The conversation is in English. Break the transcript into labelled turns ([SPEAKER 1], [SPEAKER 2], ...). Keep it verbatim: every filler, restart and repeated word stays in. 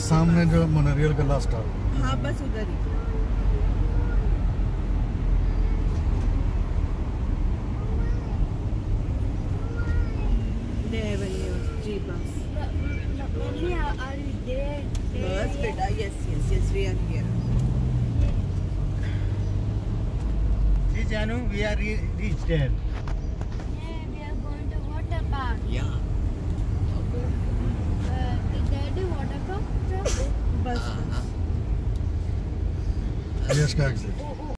[SPEAKER 1] सामने जो मोनोरेल का लास्ट स्टॉप।
[SPEAKER 2] हाँ बस उधर ही। जी बस बस बेटा, yes yes yes we are here.
[SPEAKER 1] See Janu, we are re reached there.
[SPEAKER 3] Yeah, we are going to water park.
[SPEAKER 1] Yeah.
[SPEAKER 3] Uh, is that the water park?
[SPEAKER 2] बस
[SPEAKER 1] Yes, का exit.